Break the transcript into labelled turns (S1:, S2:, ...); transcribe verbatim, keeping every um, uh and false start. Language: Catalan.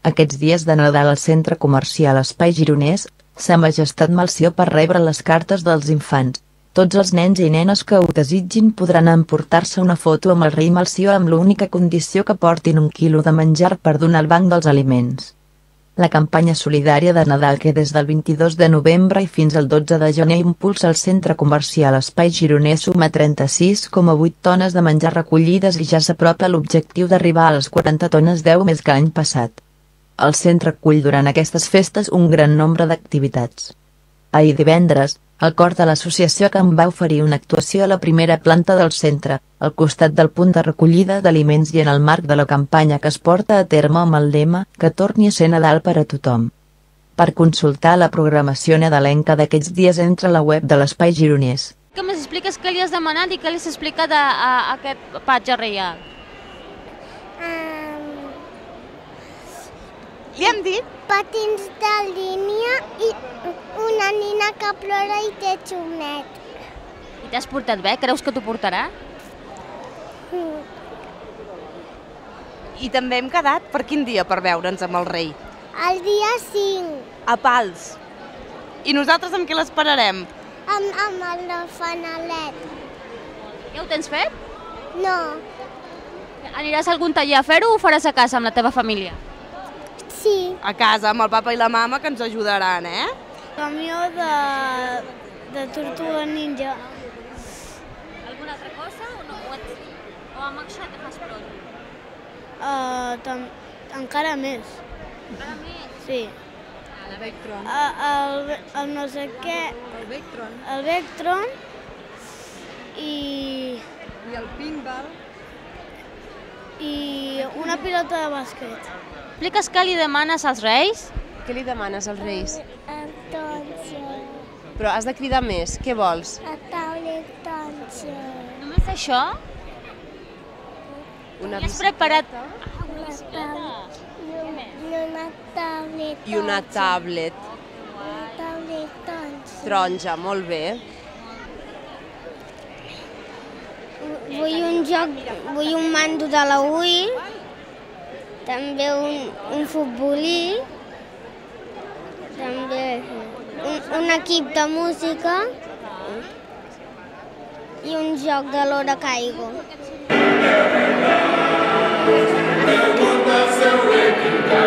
S1: Aquests dies de Nadal al centre comercial Espai Gironès, Sa Majestat Melcior per rebre les cartes dels infants. Tots els nens i nenes que ho desitgin podran emportar-se una foto amb el rei Melcior amb l'única condició que portin un quilo de menjar per donar al banc dels aliments. La campanya solidària de Nadal que des del vint-i-dos de novembre i fins al dotze de gener impulsa el centre comercial Espai Gironès suma trenta-sis coma vuit tones de menjar recollides i ja s'apropa l'objectiu d'arribar a les quaranta tones, deu més que l'any passat. El centre acull durant aquestes festes un gran nombre d'activitats. Ahir divendres, el cor de l'associació Camp va oferir una actuació a la primera planta del centre, al costat del punt de recollida d'aliments i en el marc de la campanya que es porta a terme amb el lema "Que torni a ser Nadal per a tothom". Per consultar la programació nadalenca d'aquests dies entra a la web de l'Espai Gironès.
S2: Que m'expliques què li has demanat i què li has explicat a, a, a aquest patge reial?
S3: Um,
S4: Li hem dit?
S3: patins de línia i una nina que plora i té xumet.
S2: I t'has portat bé? Creus que t'ho portarà?
S3: Mm.
S4: I també hem quedat per quin dia per veure'ns amb el rei?
S3: El dia cinc,
S4: A Pals. I nosaltres amb què l'esperarem?
S3: amb, amb el fanalet.
S2: Ja ho tens fet?
S3: No,
S2: Aniràs a algun taller a fer-ho o ho faràs a casa amb la teva família?
S3: sí.
S4: A casa, amb el papa i la mama, que ens ajudaran, eh?
S3: Camió de, de tortuga ninja.
S2: Alguna altra cosa o no? O, et... o amb això te fas prou?
S3: Uh, tam, encara més.
S2: Encara més?
S3: Sí.
S5: El Vectron.
S3: Uh, el, el no sé què,
S5: El Vectron.
S3: el Vectron i,
S5: I el pinball.
S3: i una pilota de bàsquet.
S2: Expliques què li demanes als reis?
S5: Què li demanes als Reis?
S3: Entonces,
S5: Però has de cridar més. Què vols?
S3: a taula entonces.
S2: Només això?
S5: Una
S2: I has preparat...
S3: Una tablet. I una tablet.
S5: I una tablet
S3: Una tablet taronja.
S5: taronja, molt bé.
S3: Vull un joc, vull un mando de la Wii, també un, un futbolí, també un, un equip de música i un joc de l'hora caigo.
S6: El món va ser